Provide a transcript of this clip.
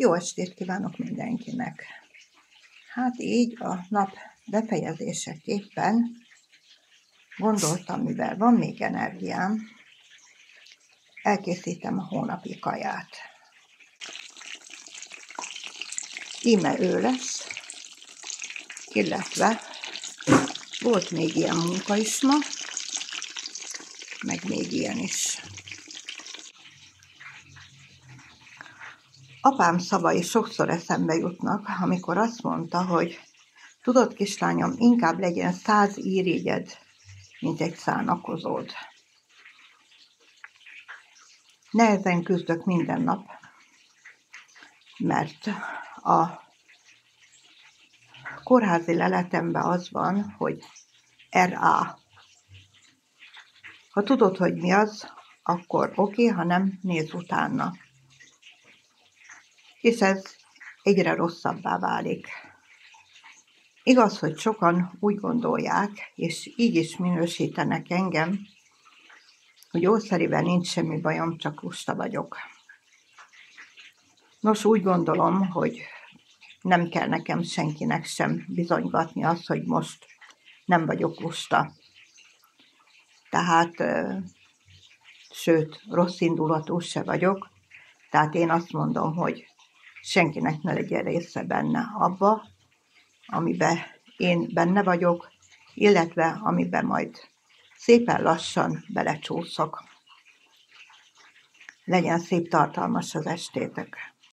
Jó estét kívánok mindenkinek! Hát így a nap befejezéseképpen gondoltam, mivel van még energiám, elkészítem a hónapi kaját. Íme ő lesz, illetve volt még ilyen munka is ma, meg még ilyen is. Apám szavai sokszor eszembe jutnak, amikor azt mondta, hogy tudod, kislányom, inkább legyen 100 irigyed, mint egy szánakozód. Nehezen küzdök minden nap, mert a kórházi leletemben az van, hogy RA. Ha tudod, hogy mi az, akkor oké, ha nem, nézz utána. És ez egyre rosszabbá válik. Igaz, hogy sokan úgy gondolják, és így is minősítenek engem, hogy gyógyszerivel nincs semmi bajom, csak lusta vagyok. Nos, úgy gondolom, hogy nem kell nekem senkinek sem bizonygatni azt, hogy most nem vagyok lusta. Tehát, sőt, rossz indulatú se vagyok, tehát én azt mondom, hogy senkinek ne legyen része benne abba, amiben én benne vagyok, illetve amiben majd szépen lassan belecsúszok. Legyen szép tartalmas az estétek!